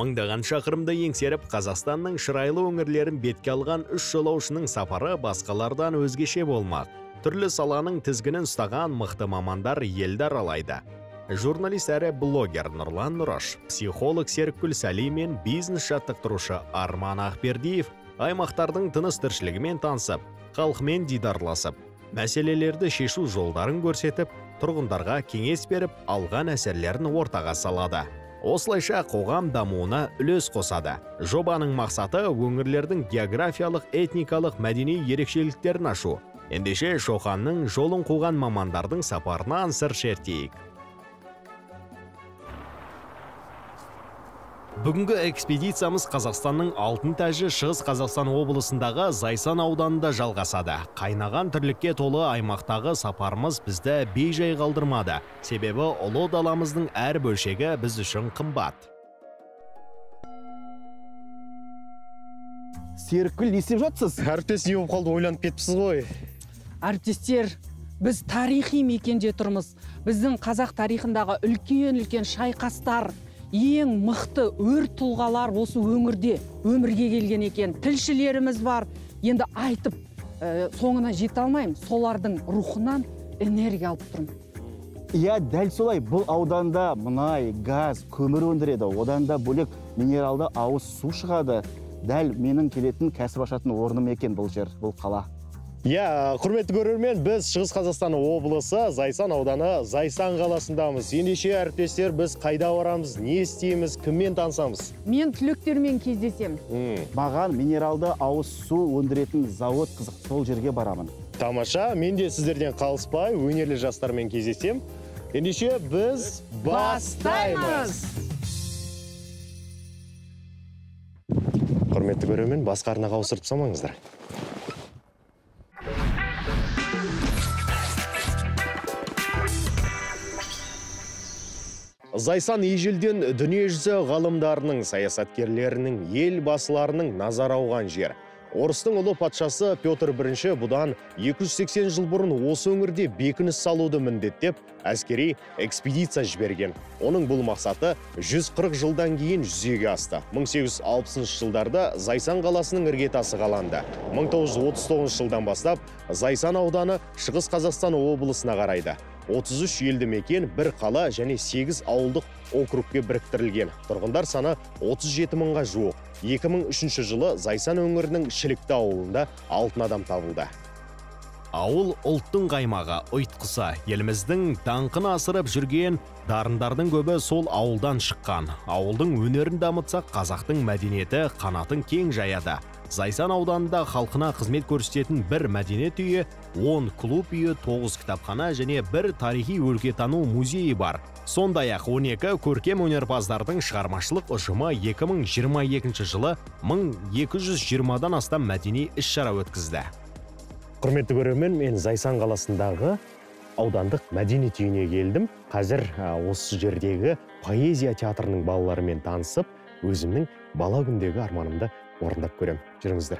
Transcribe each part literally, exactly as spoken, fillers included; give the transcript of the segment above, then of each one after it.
Мыңдаған шақырымды еңсеріп, Қазақстанның шырайлы өңірлерін бетке алған үш жолаушының сапары басқалардан өзгеше болмақ. Түрлі саланың тізгінін ұстаған мықты мамандар елді аралайды. Журналист әрі блогер Нұрлан Нұраш, психолог Серікгүл Сәли мен бизнес жаттықтырушы Арман Ақбердиев аймақтардың тыныс тіршілігімен танысып, халқымен дидарласып, мәселелерді шешу жолдарын көрсетіп, тұрғындарға кеңес беріп, алған әсерлерін ортаға салады. Осылайша қоғам дамуына үлес қосады. Жобаның мақсаты өңірлердің географиялық, этникалық, мәдени ерекшеліктерін ашу. Ендеше Шоқанның жолын қуған мамандардың сапарынан сыр шертейік. Бүгінгі экспедициямыз Қазақстанның алтын тәжі Шығыс Қазақстан облысындағы Зайсан ауданында жалғасады. Қайнаған тірлікке толы аймақтағы сапарымыз бізді бей-жай қалдырмады. Себебі ұлы даламыздың әр бөлшегі біз үшін қымбат. Серікгүл, не істеп жатсыз? Әріптес не болып қалды, ойланып кетіпсіз ғой. Әріптестер, біз тарихи мекенде тұрмыз. Біздің қазақ тарихындағы үлкен-үлкен шайқастар, ең мықты өр тұлғалар осы өңірде өмірге келген екен. Тілшілеріміз бар. Енді айтып, ә, соңына жете алмаймын. Солардың рухынан энергия алып тұрмын. Иә, дәл солай. Бұл ауданда мұнай, газ, көмір өндіреді. Одан да бөлек минералды ауыз су шығады. Дәл менің келетін кәсіп ашатын орным екен бұл жер, бұл қала. Иә, құрметті көрермен, біз Шығыс Қазақстан облысы Зайсан ауданы Зайсан қаласындамыз. Ендеше әріптестер, біз қайда барамыз, не істейміз, кіммен танысамыз? Мен түлектермен кездесем. Маған минералды ауыз су өндіретін завод қызық, сол жерге барамын. Тамаша, мен де сіздерден қалыспай, өнерлі жастармен кездесем. Ендеше біз бастаймыз! Құрметті көрермен, басқа арнаға ауыстырып салмаңыздар. Зайсан ежелден дүниежүзі ғалымдарының, саясаткерлерінің, ел басыларының назар ауған жер. Орыстың ұлы патшасы Петр бірінші бұдан екі жүз сексен жыл бұрын осы өңірде бекініс салуды міндеттеп, әскери экспедиция жіберген. Оның бұл мақсаты жүз қырық жылдан кейін жүзеге асты. мың сегіз жүз алпысыншы жылдарда Зайсан қаласының іргетасы қаланды. мың тоғыз жүз отыз тоғызыншы жылдан бастап Зайсан ауданы Шығыс Қазақстан облысына қарайды. отыз үш елді мекен, бір қала және сегіз ауылдық округке біріктірілген. Тұрғындар саны отыз жеті мыңға жуық. екі мың үшінші жылы Зайсан өңірінің Шілікті ауылында алтын адам табылды. Ауыл ұлттың қаймағы, ұйтқысы, еліміздің даңқын асырып жүрген дарындардың көбі сол ауылдан шыққан. Ауылдың өнерін дамытсақ, қазақтың мәдениеті қанатын кең жаяды. Зайсан ауданында халқына қызмет көрсететін бір мәдениет үйі, он клуб үйі, тоғыз кітапхана және бір тарихи өлкетану музейі бар. Сондай-ақ он екі көркем өнерпаздардың шығармашылық ұжымы екі мың жиырма екінші жылы мың екі жүз жиырмадан астам мәдени іс-шара өткізді. Құрметті көрермен, мен Зайсан қаласындағы аудандық мәдениет үйіне келдім. Қазір осы жердегі поэзия театрының балаларымен танысып, өзімнің бала күндегі арманымды орындап көрем. Жүріңіздер.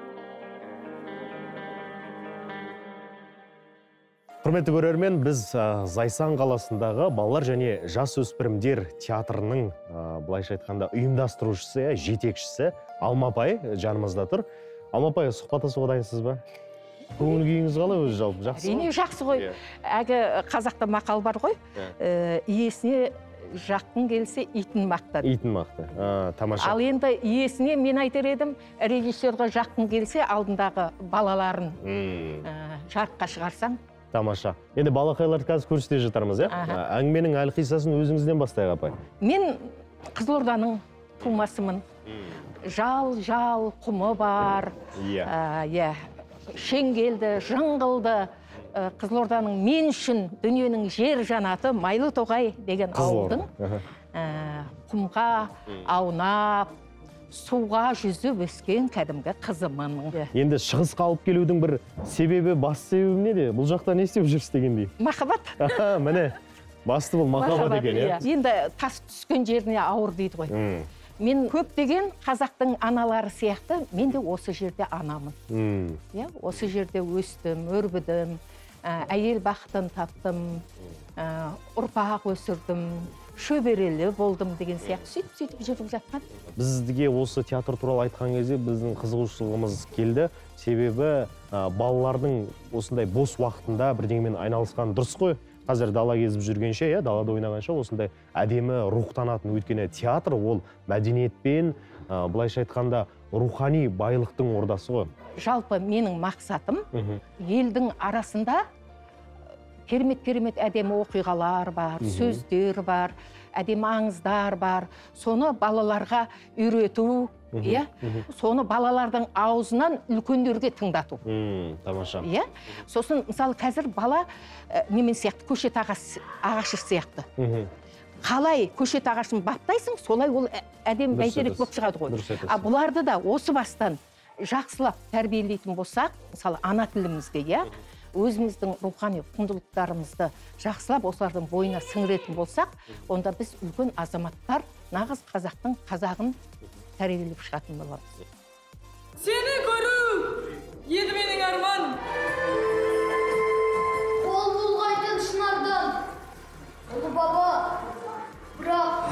Құрметті көрермен, біз Зайсан қаласындағы балалар және жас өспірімдер театрының былайша айтқанда ұйымдастырушысы, жетекшісі Алмапай жанымызда тұр. Алмапай, сұхбаттасуға дайынсыз ба? Көңіл күйіңіз қалай өзі жалпы? Жақсы ғой? Жақсы ғой. Әгі қазақта мақал бар ғой. Иесіне жақын келсе, итін мақтар. Итін мақтар. Тамаша. Ал енді иесіне мен айтар едім, режиссерға жақын келсе, алдындағы балаларын жарыққа шығарсаң. Тамаша. Енді балақайларды қазір көрсете жатармыз, е? Әңгіменің әлқисасын өзіңізден бастайық, апай. Мен Қызылорданың тумасымын. Жал-жал құмы бар. Иә. Шеңгелді, жыңғылды. Қызылорданың мен үшін дүниенің жер жанаты Майлы Тоғай деген ауылдың құмға аунап, суға жүзіп өскен кәдімгі қызымын. Енді шығысқа алып келудің бір себебі, басты себебі не де? Бұл жақта не істеп жүрсіз дегендей? Махаббат. Міне, басты бұл махаббат екен. Енді тас түскен жеріне ауыр дейді ғой. Мен көптеген қазақтың аналары сияқты, мен де осы жерде анамын. Осы жерде өстім, өрбідім, әйел бақытын таптым, ұрпақ өсірдім. шөберелі болдым деген сияқты сөйтіп сөйтіп жүріп жатқан. Бізге осы театр туралы айтқан кезде біздің қызығушылығымыз келді. Себебі балалардың осындай бос уақытында бірдеңемен айналысқан дұрыс қой. Қазір дала кезіп жүргенше, иә, далада ойнағанша осындай әдемі рухтанатын. Өйткені театр ол мәдениетпен, былайша айтқанда, рухани байлықтың ордасы ғой. Жалпы менің мақсатым елдің арасында керемет-керемет әдемі оқиғалар бар, сөздер бар, әдемі аңыздар бар. Соны балаларға үйрету, иә? Соны балалардың аузынан үлкендерге тыңдату. Тамаша. Иә? Сосын, мысалы, қазір бала немен сияқты, көшет ағашы сияқты. Қалай көшет ағашын баптайсың, солай ол әдемі бәйтерек болып шығады ғой. А бұларды да осы бастан жақсылап тәрбиелейтін болсақ, мысалы, ана тілімізде, иә? Өзіміздің рухани құндылықтарымызды жақсылап осылардың бойына сіңіретін болсақ, онда біз үлкен азаматтар нағыз қазақтың қазағын тәрбиелеп шығатын боламыз. Сені көру еді менің арман. Қол бұлғайтын шынардан. Ұлы баба, бірақ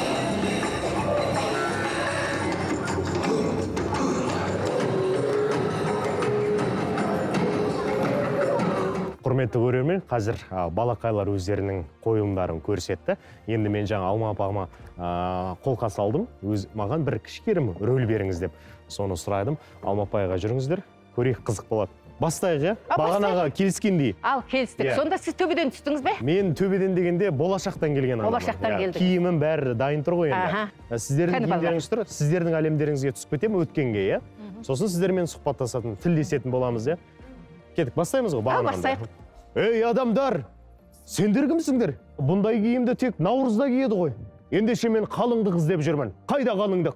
Құрметті көрермен, қазір балақайлар өздерінің қойылымдарын көрсетті. Енді мен жаңа Алма апама қолқа салдым. Маған бір кішкерім рөл беріңіз деп соны сұрайдым. Алма апайға жүріңіздер, көрейік, қызық болады. Бастайық, иә? Бағанаға келіскендей. Ал, келістік. Сонда сіз төбеден түстіңіз бе? Мен төбеден дегенде болашақтан келген адаммын. Болашақтан келдік. Киімім бәрі дайын тұр ғой енді. Сіздердің киімдеріңіз тұр, сіздердің әлемдеріңізге түсіп кетемін өткенге, иә? Сосын сіздермен сұхбаттасатын, тілдесетін боламыз, иә? Кеттік, бастаймыз ғой бағанағында. Ей, адамдар, сендер кімсіңдер? Бұндай киімді тек наурызда киеді ғой. Ендеше мен қалыңдық іздеп жүрмін. Қайда қалыңдық?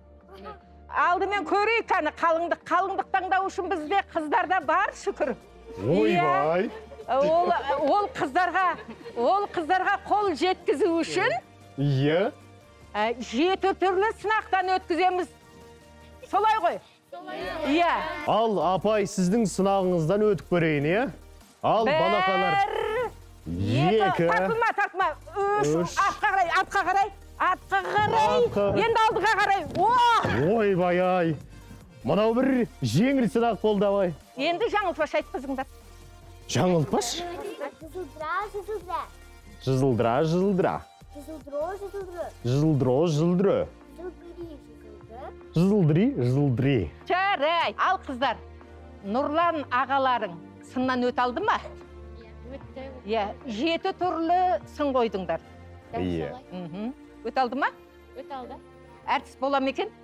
Алдымен көрейік қаны қалыңдық. Қалыңдық таңдау үшін бізде қыздарда бар, шүкір. Ойбай. Ол қыздарға, ол қыздарға қол жеткізу үшін Иә. жеті түрлі сынақтан өткіземіз. Солай ғой? Иә. Ал, апай, сіздің сынағыңыздан өтіп көрейін, иә? Ал, балақайлар. Екі. Тартылма, тартылма. Үш. Атқа қарай, атқа қарай. Атқа қарай. Енді алдыға қарай. Ойбай, ай. Мынау бір жеңіл сынақ болды, абай. Енді жаңылтпаш айтқызыңдар. Жаңылтпаш? Жылдыра, жылдыра. Жылдыра, жылдыра. Жылдыро, жылдыро. Жылдыро, жылдыры. Жылдыри, жылдыры. Жылдыри, жылдыри. Жарай. Ал қыздар, Нұрлан ағаларың сыннан өт алды ма? Өтті. Иә, жеті түрлі сын қойдыңдар. Иә. Өт алды ма? Өт алды. Әртіс бола ма екен?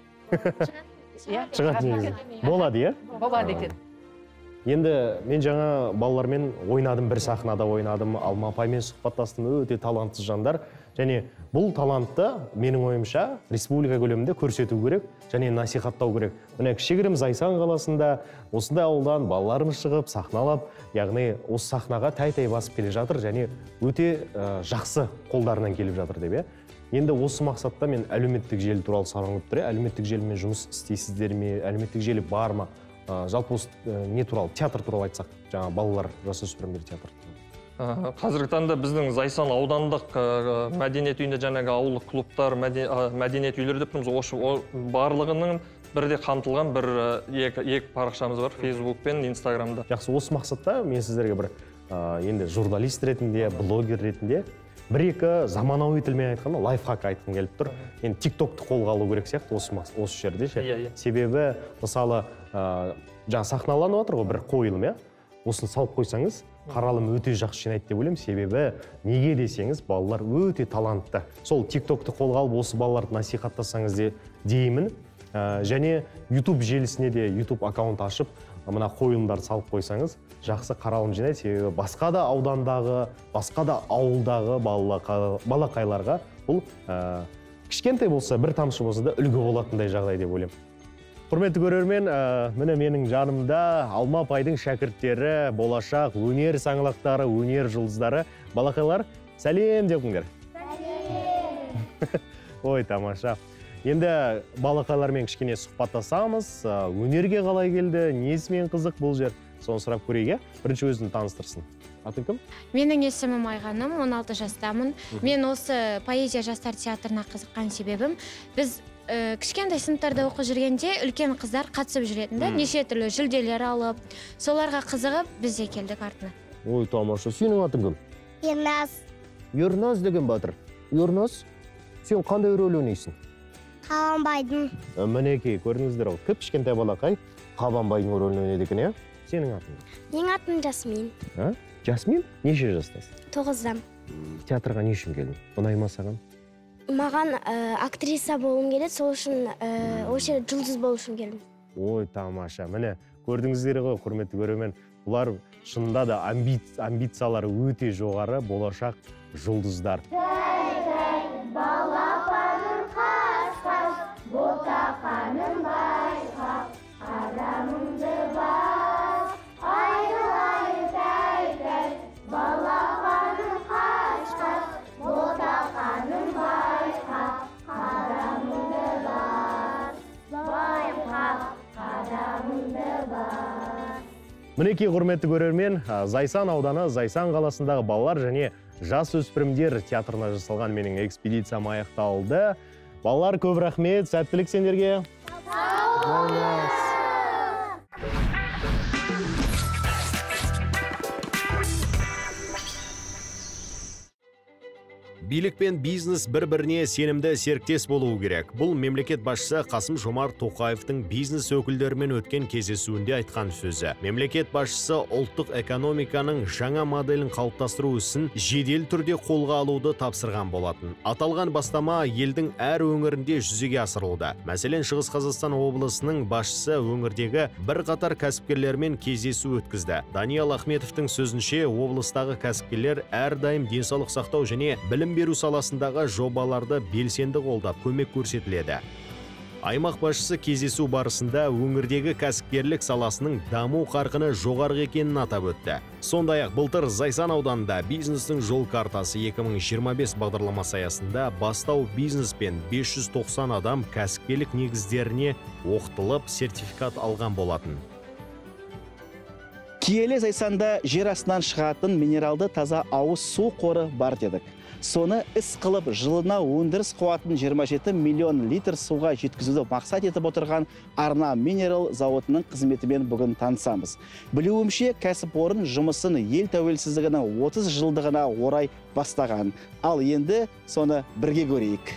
Шығат негізі. Болады, иә? Болады екен. Енді мен жаңа балалармен ойнадым, бір сахнада ойнадым, Алма апаймен сұхбаттастым, өте талантсыз жандар. Және бұл талантты менің ойымша республика көлемінде көрсету керек және насихаттау керек. Міне кішігірім Зайсан қаласында осындай ауылдан балаларымыз шығып, сахналап, яғни осы сахнаға тәй-тәй басып келе жатыр және өте жақсы қолдарынан келіп жатыр деп, иә. Енді осы мақсатта мен әлеуметтік желі туралы сұрағым келіп тұр. Әлеуметтік желімен жұмыс істейсіздер ме? Әлеуметтік желі бар ма? Жалпы осы не туралы, театр туралы айтсақ, жаңа балалар, жасөспірімдер театр туралы. Қазіргі таңда біздің Зайсан аудандық мәдениет үйінде жаңағы ауылдық клубтар, мәдениет үйлері деп тұрмыз. Барлығының бірде қамтылған бір екі парақшамыз бар, Facebook пен Instagramда. Жақсы, осы мақсатта мен сіздерге бір енді журналист ретінде, блогер ретінде бір-екі заманауи тілмен айтқанда лайфхак айтқым келіп тұр. Енді TikTokты қолға алу керек сияқты осы жерде ше. Себебі мысалы жаңа сахналанып отыр ғой бір қойылым, иә? Осыны салып қойсаңыз, қаралым өте жақсы жинайды деп ойлаймын. Себебі неге десеңіз, балалар өте талантты. Сол TikTokты қолға алып осы балаларды насихаттасаңыз деймін. Және YouTube желісіне де YouTube аккаунт ашып, мына қойылымдарды салып қойсаңыз, жақсы қаралым жинайды. Себебі басқа да аудандағы, басқа да ауылдағы балақайларға бұл кішкентай болса, бір тамшы болса да үлгі болатындай жағдай деп ойлаймын. Құрметті көрермен, міне менің жанымда Алма апайдың шәкірттері, болашақ өнер саңлақтары, өнер жұлдыздары. Балақайлар, сәлем депіңдер. Сәлем. Ой, тамаша. Енді балақайлармен кішкене сұхбаттасамыз, өнерге қалай келді, несімен қызық бұл жер. Соны сұрап көрейік, иә? Бірінші өзін таныстырсын. Атын кім? Менің есімім Айғаным, он алты жастамын. Мен осы поэзия жастар театрына қызыққан себебім, біз кішкентай сыныптарда оқып жүргенде үлкен қыздар қатысып жүретінді, неше түрлі жүлделер алып, соларға қызығып біз де келдік артына. Ой, тамаша. Сенің атын кім? Ерназ. Ерназ деген батыр. Ерназ, сен қандай рөл ойнайсың? Қабанбайдың. Мінекей, көрдіңіздер ғой, кіп кішкентай балақай Қабанбайдың рөлін ойнайды екен, иә? Сенің атың кім? Менің атым Жасмин. А? Жасмин? Неше жастасың? Тоғыздам. Театрға не үшін келдің? Ұнай ма саған? Маған актриса болғым келеді, сол үшін осы жұлдыз болу үшін келдім. Ой, тамаша. Міне, көрдіңіздер ғой, құрметті көрермен, бұлар шынында да амбициялары өте жоғары болашақ жұлдыздар. Балапаным қас-қас, ботақаным байқап, адамымды бас, айрылайын тәй-тәй. Балапаным қас-қас, ботақаным байқап, адамымды бас, байқап, адамымды бас. Мінекей, құрметті көрермен, Зайсан ауданы, Зайсан қаласындағы балалар және жас өспірімдер театрына жасалған менің экспедициям аяқталды. Балалар, көп рахмет, сәттілік сендерге. Билік пен бизнес бір-біріне сенімді серіктес болуы керек. Бұл мемлекет басшысы Қасым-Жомарт Тоқаевтың бизнес өкілдерімен өткен кездесуінде айтқан сөзі. Мемлекет басшысы ұлттық экономиканың жаңа моделін қалыптастыру ісін жедел түрде қолға алуды тапсырған болатын. Аталған бастама елдің әр өңірінде жүзеге асырылуда. Мәселен, Шығыс Қазақстан облысының басшысы өңірдегі бір қатар кәсіпкерлермен кездесу өткізді. Даниал Ахметовтың сөзінше, облыстағы кәсіпкерлер әрдайым денсаулық сақтау және білім беру саласындағы жобаларды белсенді қолдап көмек көрсетіледі. Аймақ басшысы кездесу барысында өңірдегі кәсіпкерлік саласының даму қарқыны жоғары екенін атап өтті. Сондай-ақ былтыр Зайсан ауданында бизнестің жол картасы екі мың жиырма бес бағдарламасы аясында бастау бизнес пен бес жүз тоқсан адам кәсіпкерлік негіздеріне оқытылып сертификат алған болатын. Киелі Зайсанда жер астынан шығатын минералды таза ауыз су қоры бар дедік. Соны іс қылып жылына өндіріс қуатын жиырма жеті миллион литр суға жеткізуді мақсат етіп отырған Арна минерал зауытының қызметімен бүгін танысамыз. Білуімше, кәсіпорын жұмысын ел тәуелсіздігінің отыз жылдығына орай бастаған. Ал енді соны бірге көрейік.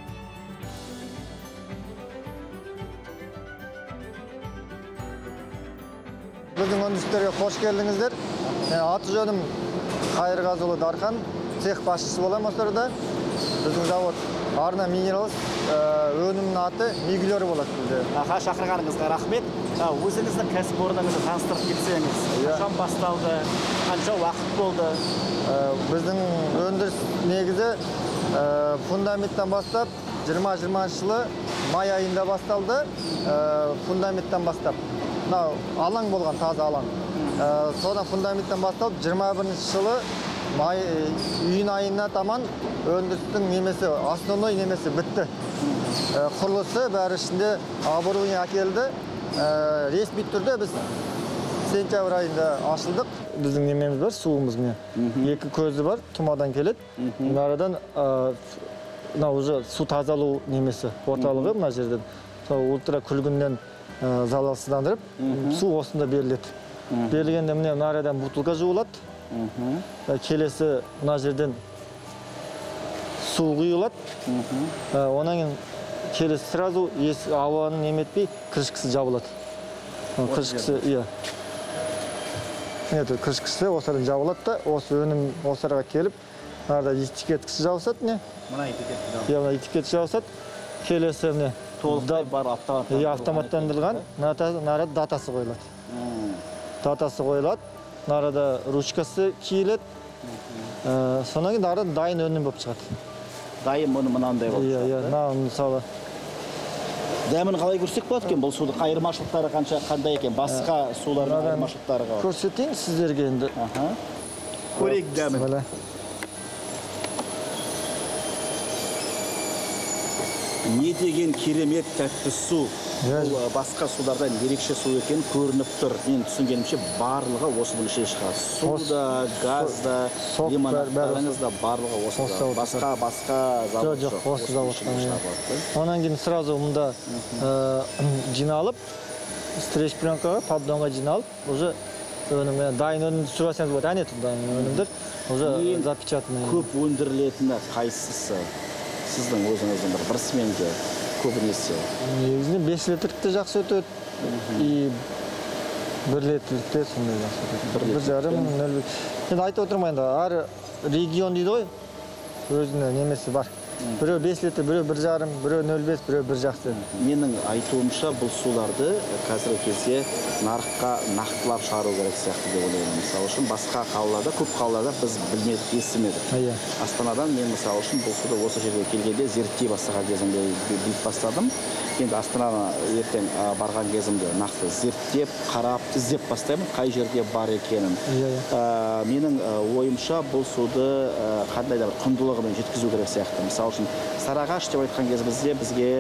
Біздің өндірістерге қош келдіңіздер. Аты жөнім Қайырғазыұлы Дархан, цех басшысы боламын осыларда. Біздің завод Арна минералс, өнімнің аты Мигулер болады бізде. Аха, шақырғаныңызға рахмет. Өзіңіздің кәсіпорныңызды таныстырып кетсеңіз, қашан басталды, қанша уақыт болды? Біздің өндіріс негізі фундаменттен бастап жиырма жиырмасыншы жылы май айында басталды. Фундаменттен бастап. Алаң болған, таза алаң. Содан фундаменттен басталып жиырма бірінші жылы май үйін айына таман өндірістің немесі, основной немесі бітті. Құрылысы бәрі ішінде оборудование әкелді. Ресми түрде біз сентябрь айында ашылдық. Біздің немеміз бар, суымыз міне. Екі көзі бар, тұмадан келеді. Нарадан уже су тазалау немесі орталығы мына жерден. Ультра күлгіннен залалсыздандырып, су осында беріледі. Берілгенде міне нарадан бутылка жуылады. Келесі мына жерден су құйылады. Онан кейін келесі сразу ауаның неметпей крышкасы жабылады. Крышкасы, иә. Крышкасы осыдан жабылады да, осы өнім осыға келіп, нарада этикеткасы жабысады, не? Мына этикетті жабысады. Иә, мына этикетті жабысады. Келесі міне толықтай бар автоматтандырылған, нарада датасы қойылады. Датасы қойылады. Нарада ручкасы киіледі. Сонан кейін нарада дайын өнім болып шығады. Дайын мұны мынандай болып шығады. Иә, иә, мысалы. Дәмін қалай көрсек болады екен? Бұл суды қайырмашылықтары қандай екен? Басқа сулардың қайырмашылықтары қалай? Көрсетейін сіздерге енді. Көрейік дәмін. Не деген керемет тәтті су. Бұл басқа сулардан ерекше су екен көрініп тұр. Мен түсінгенімше барлығы осы бөлше шығады. Суда, газда, лимонадтарыңызда барлығы осында. Басқа басқа завод жоқ. Жоқ, осы заводтан. Онан кейін сразу мұнда жиналып, стрейч пленкаға, поддонға жиналып, уже өнімге дайын өнімді сұрасаңыз болады, әне тұр дайын өнімдер, уже запечатанный. Көп өндірілетіні қайсысы? Сіздің өзіңіздің бір бір сменде көбінесе? Негізінен бес литрлікте жақсы өтеді, и бір литрлікте сондай жақсы өтеді. Бір жарым, нөл бес. Енді айтып отырмайын да, әр регион дейді ғой, өзінің немесі бар. Біреу бес литр, біреу бір жарым, біреу нөл бес, біреу бір жақсы. Менің айтуымша бұл суларды қазіргі кезде нарыққа нақтылап шығару керек сияқты деп ойлаймын. Мысалы үшін басқа қалаларда, көп қалаларда біз білмедік, естімедік. Астанадан мен мысалы үшін бұл суды осы жерге келгенде зерттей бастаған кезімде біліп бастадым. Енді Астанаға ертең барған кезімде нақты зерттеп, қарап, іздеп бастаймын, қай жерде бар екенін. Менің ойымша бұл суды қандай да бір құндылығымен жеткізу керек сияқты. Мысалы үшін Сарыағаш деп айтқан кезімізде бізге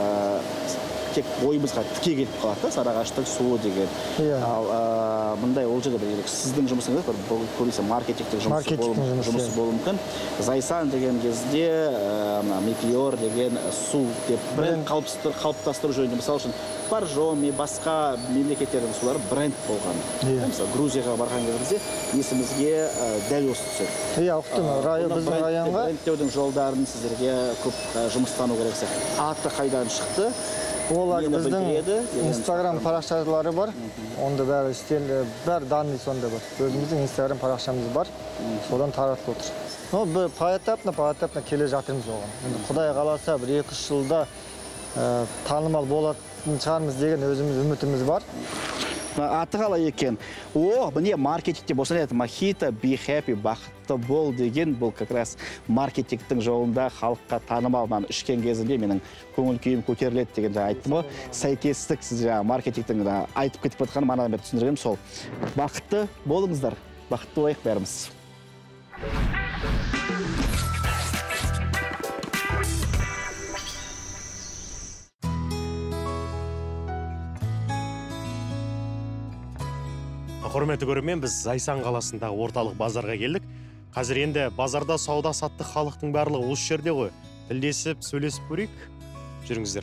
тек ойымызға тіке келіп қалады, Сарыағаштың суы деген. Ал мындай ол жерде бір сіздің жұмысыңыз бар, бұл көбінесе маркетингтік жұмысы болуы мүмкін. Зайсан деген кезде Метеор деген су деп бренд қалыптастыру жөнінде. Мысалы үшін Боржоми, басқа мемлекеттердің сулары бренд болған. Мысалы Грузияға барған кезімізде есімізге дәл осы түседі. Иә, ұқтым. Біздің районға брендтеудің жолдарын сіздерге көп жұмыстану керек сияқты. Аты қайдан шықты? Олар біздің Инстаграм парақшалары бар. Онда бәрі істелі, бәрі данный сонда бар. Өзіміздің Инстаграм парақшамыз бар. Содан таратып отыр. Но бір поэтапна, поэтапна келе жатырмыз оған. Құдай қаласа бір екі-үш жылда танымал болатын шығармыз деген өзіміз үмітіміз бар. Аты қалай екен? О, міне маркетингте болсын еді, Мохито, Be Happy, бақытты бол деген бұл как раз маркетингтің жолында халыққа танымал. Мен ішкен кезінде менің көңіл күйім көтеріледі деген айттым ғой. Сәйкестік сіз маркетингтің айтып кетіп жатқан мағынадан бері түсіндіргенім сол. Бақытты болыңыздар, бақытты болайық бәріміз. Құрметті көрермен, біз Зайсан қаласындағы орталық базарға келдік. Қазір енді базарда сауда саттық халықтың барлығы осы жерде ғой. Тілдесіп, сөйлесіп көрейік. Жүріңіздер.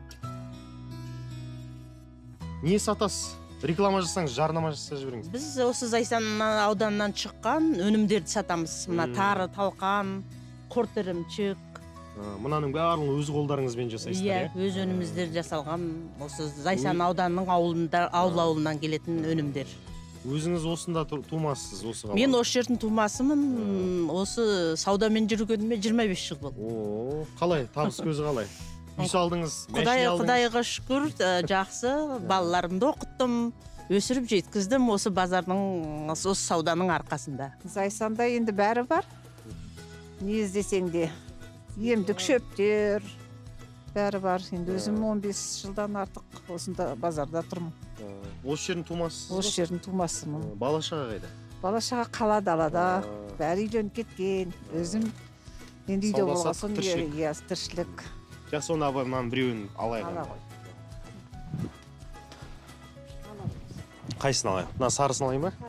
Не сатасыз? Реклама жасаңыз, жарнама жасап жіберіңіз. Біз осы Зайсан ауданынан шыққан өнімдерді сатамыз. Мына тары, талқан, құрт ірімшік. Мынаның барлығын өз қолдарыңызбен жасайсыздар, иә? Өз өніміздер жасалған осы Зайсан ауданының ауыл ауылынан келетін өнімдер. Өзіңіз осында тумасыз, осы қала? Мен осы жердің тумасымын, осы саудамен жүргеніме жиырма бес жыл болды. О, қалай? Табыс көзі қалай? Үй салдыңыз, мәшіне алдыңыз? Құдайға шүкір, жақсы, балаларымды оқыттым, өсіріп жеткіздім осы базардың, осы сауданың арқасында. Зайсанда енді бәрі бар. Не іздесең де, емдік шөптер, бәрі бар. Енді өзім он бес жылдан артық осында базарда тұрмын. Осы жердің тумасыз? Осы жердің тумасымын. Бала-шаға қайда? Бала-шаға қала далада, бәрі үйленіп кеткен. Өзім енді үйде болғасын, иә, тіршілік. Жақсы, оны абай, маған біреуін алайын. Қайсын алайын? Мына сарысын алайын ба?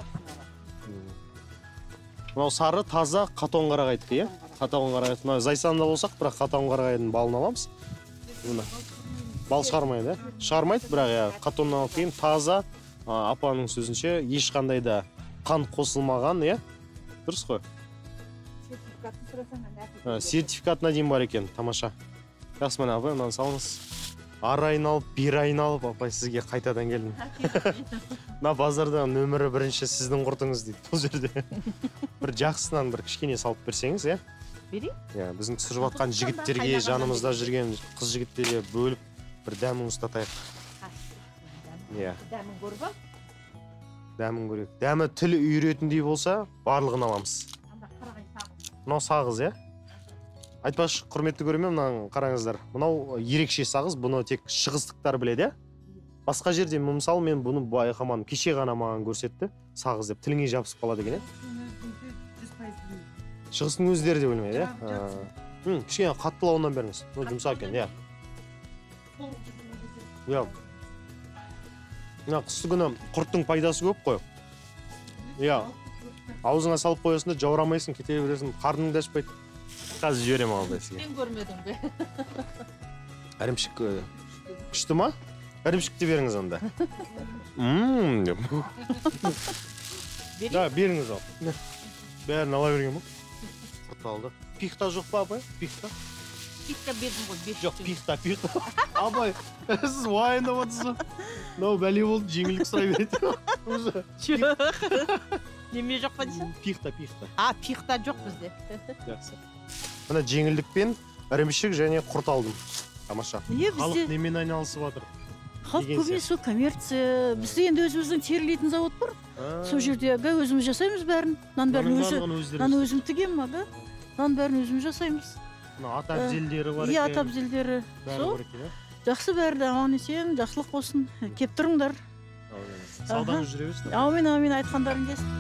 Мынау сары, таза, қатон қарағайдікі, е? Қатон қарағайды. Мына Зайсанда болсақ, бірақ қатон қарағайдың балын аламыз. Бал шығармайды, ә? Шығармайды, бірақ қатоннан алып кейін таза, апаның сөзінше, ешқандай да қант қосылмаған, е? Дұрыс қой? Сертификатына дейін бар екен, тамаша. Жақсы, міне апай, мынаны салыңыз. Ары айналып, бері айналып, апай, сізге қайтадан келдім. Мына базарда нөмірі бірінші сіздің құртыңыз дейді, бұл жерде. Бір жақсынан бір кішкене салып берсеңіз, е? Берейін? Біздің түсіріп атқан жігіттерге, жанымызда жүрген қыз жігіттерге бөліп, бір дәмін ұстатайық. Дәмін көріп ал? Дәмін көрейік. Дәмі тілі үйретіндей болса, барлығын аламыз. Мынау сағыз, е? Айтпашы, құрметті көрермен, мынаны қараңыздар. Мынау ерекше сағыз, бұны тек шығыстықтар біледі, е? Басқа жерде, мысалы, мен бұны байқамадым, кеше ғана маған көрсетті, сағыз деп, тіліңе жабысып қалады екен, е? Шығыстың өздері де білмейді, е? Кішкене қаттылауынан беріңіз. Жұмсақ екен, е? Иә. Мына қысты күні құрттың пайдасы көп қой. Иә. Аузыңа салып қоясың да жаурамайсың, кете бересің, қарның да ашпайды. Қазір жіберем алды сізге. Сен көрмедің бе? Ірімшік күшті ма? Ірімшікті беріңіз онда. Ммм деп. Да, беріңіз ал. Бәрін ала берген ма? Құрт алды. Пихта жоқ па, абай? Пихта? Пихта бердім ғой, бес Жоқ, пихта, пихта. Абай, сіз уайындап отырсыз. Мынау бәле болды, жеңілдік сұрай береді. Жоқ. Неме жоқ па дейсің? Пихта, пихта. А, пихта жоқ бізде. Жақсы. Мына жеңілдікпен ірімшік және құрт алдым. Тамаша. Халық немен айналысып жатыр? Халық көбінесе коммерция. Бізде енді өзіміздің терілейтін завод бар. Сол жерде өзіміз жасаймыз бәрін. Нан бәрін өзі, нан өзім тігемін, ага. Нан бәрін өзіміз жасаймыз. Ат әбзелдері бар екен. Иә, ат әбзелдері. Сол. Жақсы бәрі аман есен, жақсылық болсын. Кеп тұрыңдар. Саудаңыз жүре берсін. Аумин, аумин, айтқандарың келсін.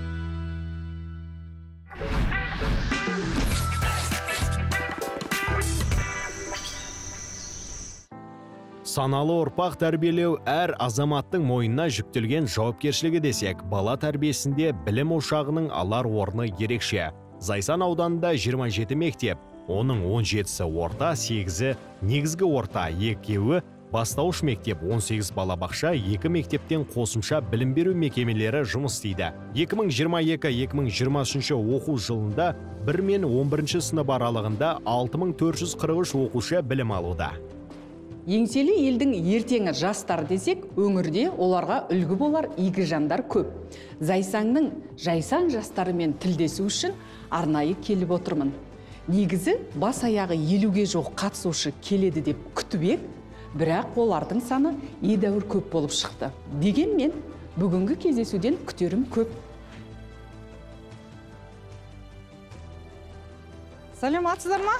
Саналы ұрпақ тәрбиелеу әр азаматтың мойнына жүктелген жауапкершілігі десек, бала тәрбиесінде білім ошағының алар орны ерекше. Зайсан ауданында жиырма жеті мектеп, оның он жетісі орта, сегізі негізгі орта, екеуі бастауыш мектеп, он сегіз балабақша, екі мектептен қосымша білім беру мекемелері жұмыс істейді. екі мың жиырма екі - екі мың жиырма үшінші оқу жылында бір мен он бірінші сынып аралығында алты мың төрт жүз қырық үш оқушы білім алуда. Еңселі елдің ертеңі жастар десек, өңірде оларға үлгі болар игі жандар көп. Зайсанның жайсан жастарымен тілдесу үшін арнайы келіп отырмын. Негізі бас аяғы елуге жоқ қатысушы келеді деп күтіп ек, бірақ олардың саны едәуір көп болып шықты. Дегенмен бүгінгі кездесуден күтерім көп. Саламатсыздар ма?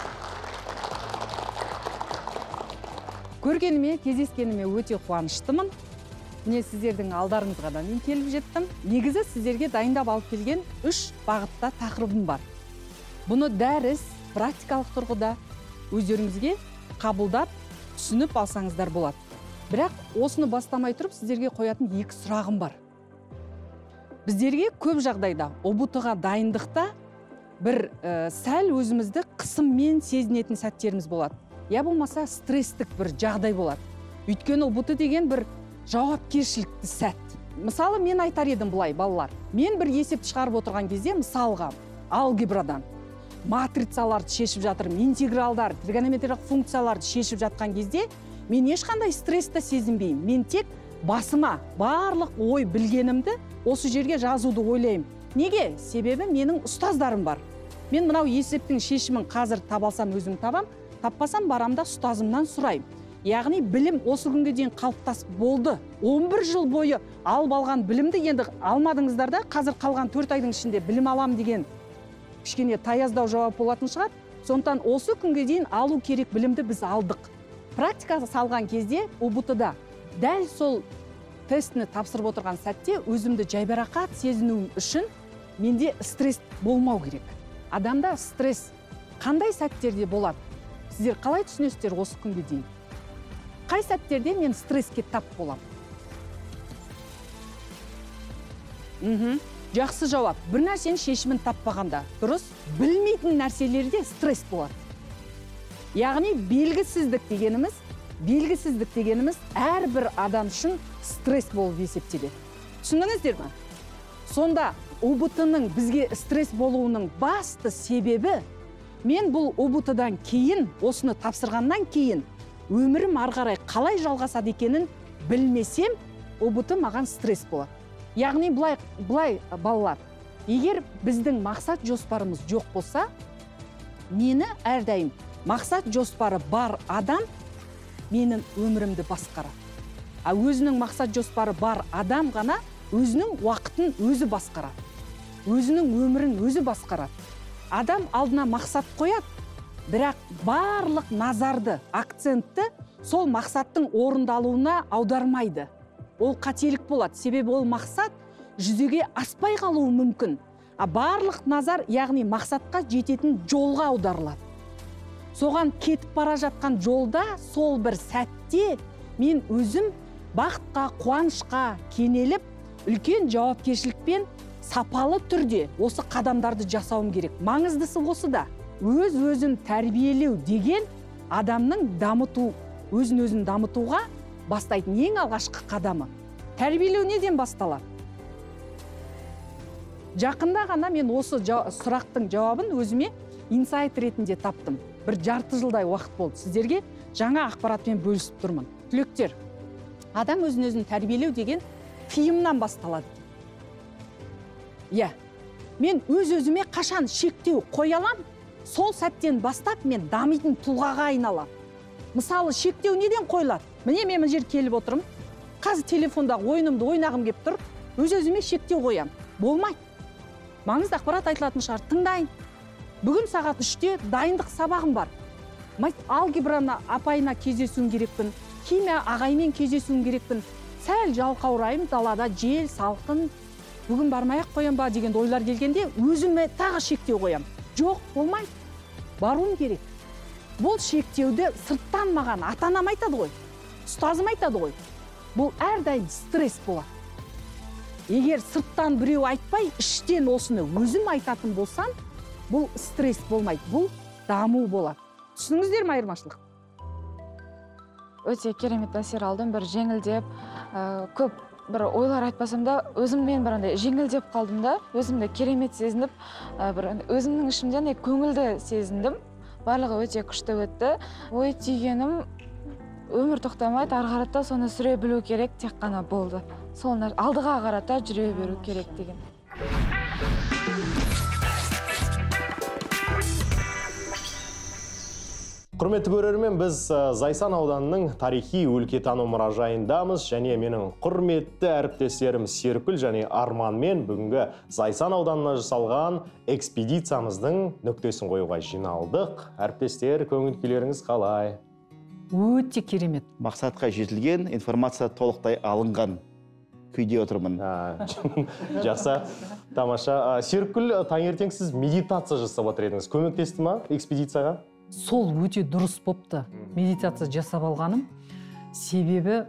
Көргеніме, кездескеніме өте қуаныштымын. Міне сіздердің алдарыңызға да мен келіп жеттім. Негізі сіздерге дайындап алып келген үш бағытта тақырыбым бар. Бұны дәріс, практикалық тұрғыда өздеріңізге қабылдап, түсініп алсаңыздар болады. Бірақ осыны бастамай тұрып сіздерге қоятын екі сұрағым бар. Біздерге көп жағдайда о бэ тэ-ға дайындықта бір ә, сәл өзімізді қысыммен сезінетін сәттеріміз болады. Я болмаса стресстік бір жағдай болады. Өйткені о бэ тэ деген бір жауапкершілікті сәт. Мысалы, мен айтар едім бұлай, балалар. Мен бір есепті шығарып отырған кезде, мысалға, алгебрадан матрицаларды шешіп жатырмын, интегралдар, тригонометриялық функцияларды шешіп жатқан кезде, мен ешқандай стрессті сезінбеймін. Мен тек басыма барлық ой білгенімді осы жерге жазуды ойлаймын. Неге? Себебі менің ұстаздарым бар. Мен мынау есептің шешімін қазір табалсам өзім табам, таппасам барамда ұстазымнан сұраймын. Яғни білім осы күнге дейін қалыптасып болды. он бір жыл бойы алып алған білімді енді алмадыңыздар да, қазір қалған төрт айдың ішінде білім алам деген кішкене таяздау жауап болатын шығар. Сондықтан осы күнге дейін алу керек білімді біз алдық. Практика салған кезде о бэ тэ-да дәл сол тестіні тапсырып отырған сәтте өзімді жайбарақат сезінуім үшін менде стресс болмау керек. Адамда стресс қандай сәттерде болады? Сіздер қалай түсінесіздер осы күнге дейін? Қай сәттерде мен стресске тап боламын? Мхм. Жақсы жауап. Бір нәрсенің шешімін таппағанда, дұрыс, білмейтін нәрселерде стресс болады. Яғни белгісіздік дегеніміз, белгісіздік дегеніміз әрбір адам үшін стресс болып есептеледі. Түсіндіңіздер ме? Сонда о бэ тэ-ның бізге стресс болуының басты себебі, мен бұл о бэ тэ-дан кейін, осыны тапсырғаннан кейін, өмірім ары қарай қалай жалғасады екенін білмесем, о бэ тэ маған стресс болады. Яғни бұлай, бұлай балалар, егер біздің мақсат жоспарымыз жоқ болса, мені әрдайым мақсат жоспары бар адам менің өмірімді басқарады. А өзінің мақсат жоспары бар адам ғана өзінің уақытын өзі басқарады. Өзінің өмірін өзі басқарады. Адам алдына мақсат қояды, бірақ барлық назарды, акцентті сол мақсаттың орындалуына аудармайды. Ол қателік болады, себебі ол мақсат жүзеге аспай қалуы мүмкін. А барлық назар, яғни мақсатқа жететін жолға аударылады. Соған кетіп бара жатқан жолда сол бір сәтте мен өзім бақытқа, қуанышқа кенеліп, үлкен жауапкершілікпен сапалы түрде осы қадамдарды жасауым керек. Маңыздысы осы да. Өз-өзін тәрбиелеу деген адамның дамыту, өзін-өзін дамытуға бастайтын ең алғашқы қадамы. Тәрбиелеу неден басталады? Жақында ғана мен осы сұрақтың жауабын өзіме инсайт ретінде таптым. Бір жарты жылдай уақыт болды. Сіздерге жаңа ақпаратпен бөлісіп тұрмын. Түлектер, адам өзін-өзін тәрбиелеу деген тыйымнан басталады. Иә, мен өз-өзіме қашан шектеу қоя алам, сол сәттен бастап мен дамитын тұлғаға айналам. Мысалы, шектеу неден қойылады? Міне мен мына жерге келіп отырмын. Қазір телефонда ойынымды ойнағым келіп тұр, өз-өзіме шектеу қоям. Болмайды. Маңызды ақпарат айтылатын шығар, тыңдайын. Бүгін сағат үште дайындық сабағым бар. Алгебраны апайына кездесуім керекпін, химия ағаймен кездесуім керекпін. Сәл жалқаурайым, далада жел, салқын. Бүгін бармай-ақ қоям ба деген ойлар келгенде өзіме тағы шектеу қоям. Жоқ, болмайды. Баруым керек. Бұл шектеуді сырттан маған ата-анам айтады ғой, ұстазым айтады ғой. Бұл әрдайым стресс болады. Егер сырттан біреу айтпай, іштен осыны өзім айтатын болсам, бұл стресс болмайды, бұл даму болады. Түсініңіздер ме айырмашылық? Өте керемет әсер алдым, бір жеңілдеп, көп бір ойлар айтпасам да, өзіммен бір андай жеңілдеп қалдым да, өзімді керемет сезініп, бір өзімнің ішімден көңілді сезіндім. Барлығы өте күшті өтті. Ой түйгенім, өмір тоқтамайды, ары қарата соны сүре білу керек, тек қана болды. Соны алдыға қарата жүре беру керек деген. Құрметті көрермен, біз Зайсан ауданының тарихи өлкетану мұражайындамыз, және менің құрметті әріптестерім Серкүл және Арманмен бүгінгі Зайсан ауданына жасалған экспедициямыздың нүктесін қоюға жиналдық. Әріптестер, көңіл-күйлеріңіз қалай? Өте керемет. Мақсатқа жетілген, информация толықтай алынған күйде отырмын. Жақсы, тамаша. Серкүл, таңертең сіз медитация жасап отыр едіңіз. Көмектесті ма экспедицияға? Сол өте дұрыс бопты. Медитация жасап алғаным. Себебі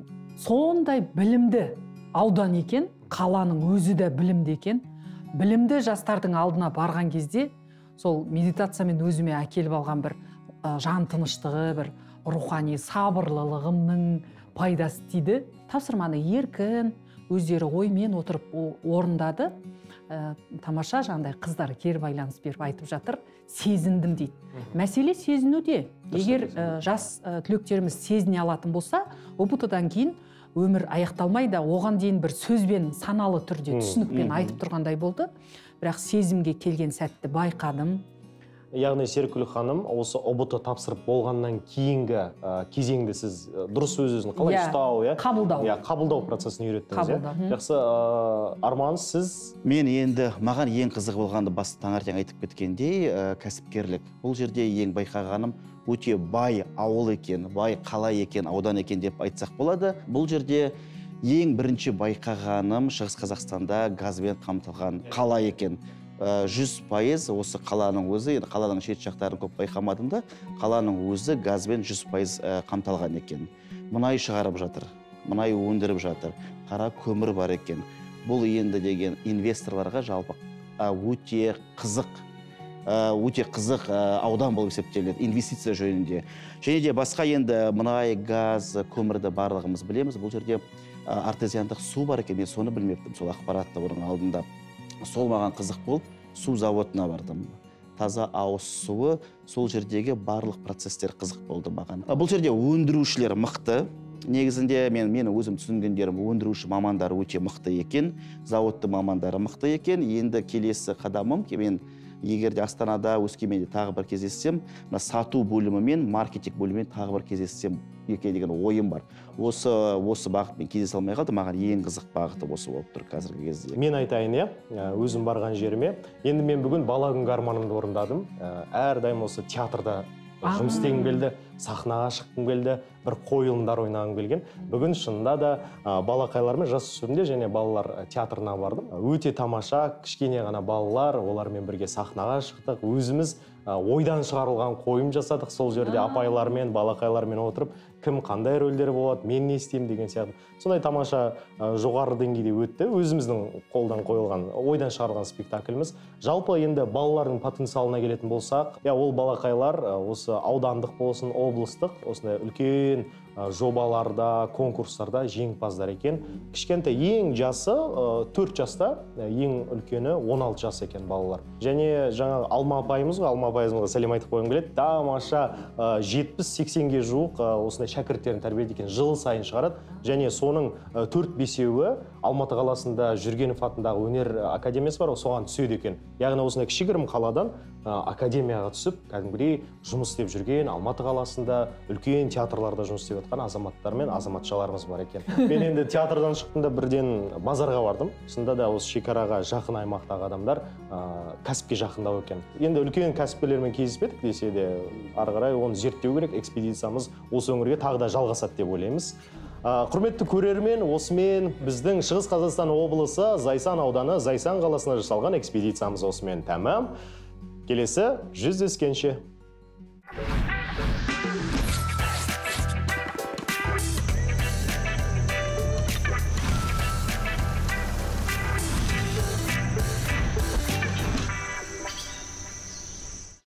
сондай білімді аудан екен, қаланың өзі де білімді екен. Білімді жастардың алдына барған кезде сол медитациямен өзіме әкеліп алған бір жан тыныштығы, бір рухани сабырлылығымның пайдасы тиді. Тапсырманы еркін, өздері оймен отырып орындады. Тамаша, жаңағыдай қыздар кері байланыс беріп айтып жатыр, сезіндім дейді. Мәселе сезінуде. Егер жас түлектеріміз сезіне алатын болса, ұбт-дан кейін өмір аяқталмайды, оған дейін бір сөзбен, саналы түрде, түсінікпен айтып тұрғандай болды. Бірақ сезімге келген сәтті байқадым. Яғни Серкүл ханым, осы ұбт тапсырып болғаннан кейінгі кезеңді сіз дұрыс өз-өзін қалай ұстау, қабылдау. Қабылдау процесін үйреттіңіз. Жақсы, Арман, сіз? Мен енді маған ең қызық болғанды басты таңертең айтып кеткендей, кәсіпкерлік. Бұл жерде ең байқағаным өте бай ауыл екен, бай қала екен, аудан екен деп айтсақ болады. Бұл жерде ең бірінші байқағаным Шығыс Қазақстанда газбен қамтылған қала екен. жүз пайыз осы қаланың өзі, енді қаланың шет жақтарын көп байқамадым да, қаланың өзі газбен жүз пайыз қамталған екен. Мұнай шығарып жатыр, мұнай өндіріп жатыр, қара көмір бар екен. Бұл енді деген инвесторларға жалпы өте қызық, өте қызық аудан болып есептеледі, инвестиция жөнінде. Және де басқа енді мұнай, газ, көмірді барлығымыз білеміз. Бұл жерде артезиандық су бар екен, мен соны білмеппін, сол ақпаратты оның алдында. Сол маған қызық болып, су заводына бардым. Таза ауыз суы, сол жердегі барлық процесстер қызық болды маған. Бұл жерде өндірушілер мықты. Негізінде мен мен өзім түсінгендерім, өндіруші мамандар өте мықты екен, заводты мамандары мықты екен. Енді келесі қадамым, мен егер де Астанада, Өскеменде тағы бір кездессем, сату бөлімі мен маркетинг бөлімімен тағы бір кездессем екен деген ойым бар. Осы осы бағытпен кездесе алмай қалды, маған ең қызық бағыты осы болып тұр қазіргі кезде. Мен айтайын, өзім барған жеріме. Енді мен бүгін бала күнгі арманымды орындадым. Әрдайым осы театрда жұмыс істегім келді, сахнаға шыққым келді, бір қойылымдар ойнағым келген. Бүгін шынында да балақайлармен, жасөспірімдер және балалар театрына бардым. Өте тамаша, кішкене ғана балалар, олармен бірге сахнаға шықтық. Өзіміз ойдан шығарылған қойым жасадық сол жерде апайлармен, балақайлармен отырып. кім қандай рөлдер болады, мен не істеймін деген сияқты. Сондай тамаша жоғары деңгейде өтті. Өзіміздің қолдан қойылған, ойдан шығарылған спектакліміз. Жалпы енді балалардың потенциалына келетін болсақ, я ол балақайлар осы аудандық болсын, облыстық, осындай үлкен жобаларда, конкурстарда жеңімпаздар екен. Кішкентай ең жасы төрт жаста, ең үлкені он алты жас екен балалар. Және жаңа Алма апайымызға, Алма апайымызға сәлем айтып қойғым келеді. Тамаша жетпіс сексенге жуық осындай шәкірттерін тәрбиелейді екен, жыл сайын шығарады. Және соның төрт бесеуі Алматы қаласында Жүргенов атындағы өнер академиясы бар, соған түседі екен. Яғни осындай кішігірім қаладан академияға түсіп, кәдімгідей жұмыс істеп жүрген, Алматы қаласында үлкен театрларда жұмыс істеп жатқан азаматтар мен азаматшаларымыз бар екен. Мен енді театрдан шықтымда бірден базарға бардым. Сонда да осы шекараға жақын аймақтағы адамдар кәсіпке жақындау екен. Енді үлкен кәсіпкерлермен кездеспедік десе де, ары қарай оны зерттеу керек, экспедициямыз осы өңірге тағы да жалғасады деп ойлаймыз. Құрметті көрермен, осымен біздің Шығыс Қазақстан облысы Зайсан ауданы Зайсан қаласына жасалған экспедициямыз осымен тәмам. Келесі жүздескенше.